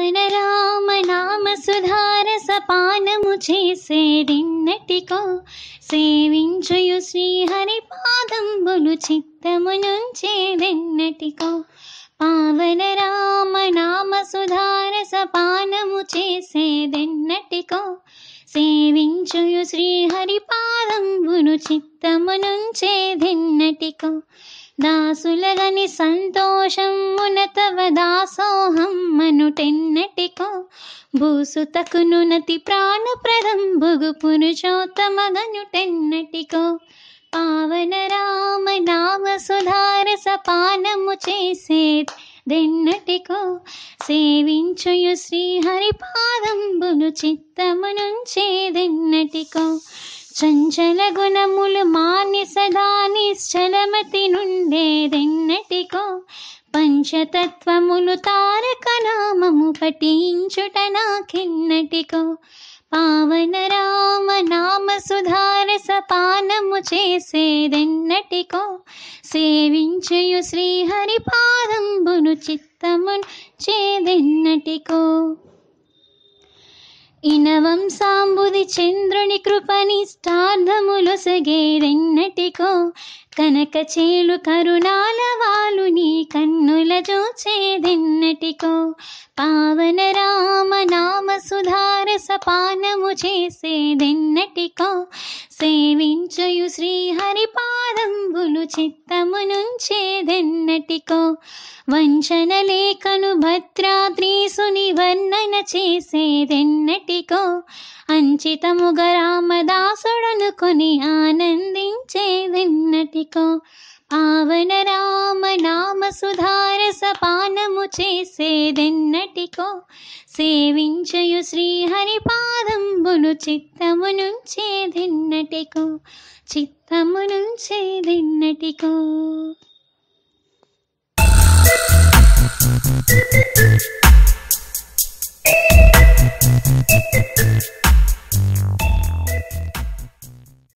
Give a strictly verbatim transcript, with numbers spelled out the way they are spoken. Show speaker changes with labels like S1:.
S1: పావన రామ నామ సుధారస పానము చేసేదిన్నటికో సేవించుయు శ్రీహరి పాదంబులు చిత్తమునుంచేదెన్నటికో పావన రామ నామ సుధారస పానము చేసేదెన్నటికో సేవించుయు శ్రీహరి పాదంబులు చిత్తమునుంచేదెన్నటికో దాసులగని సంతోషమున తవ దాసోహం మనుటెన్నటికో భూసుతకును నతి ప్రాణప్రదంబుగు పురుషోత్తమగనుటెన్నటికో పావన రామ నామ సుధారస పానము చేసేదెన్నటికో సేవించుయు శ్రీహరి పాదంబులు చిత్తమునుంచేదెన్నటికో చంచల గుణములు మాని సదా నిశ్చలమతి నుండేదెన్నటికో పంచతత్వములు తారక నామము పఠించుట నాకెన్నటికో పావన రామ నామ సుధారస పానము చేసేదెన్నటికో సేవించుయు శ్రీహరి పాదంబులు చిత్తమును చేదెన్నటికో ఇనవంసాంబుది చంద్రుని కృపనిష్టార్థములొసగేదెన్నటికో కనక చేలు కరుణాల వాలు నీ కన్నుల జోచేదెన్నటికో పావన రామ నామ సుధారస పానము చేసేదెన్నటికో సేవించుయు శ్రీహరి పాదంబులు చిత్తమునుంచేదెన్నటికో వంచన లేఖను భద్రాద్రీసుని వర్ణన చేసేదెన్నటికో అంచితముగ రామదాసుడనుకొని ఆనందించేదెన్నటికో పావన రామ నామ సుధారస పానము చేసేదెన్నటికో సేవించుయు శ్రీహరి పాదంబులు చిత్తమునుంచేదెన్నటికో చిత్తమునుంచేదెన్నటికో. Thank you.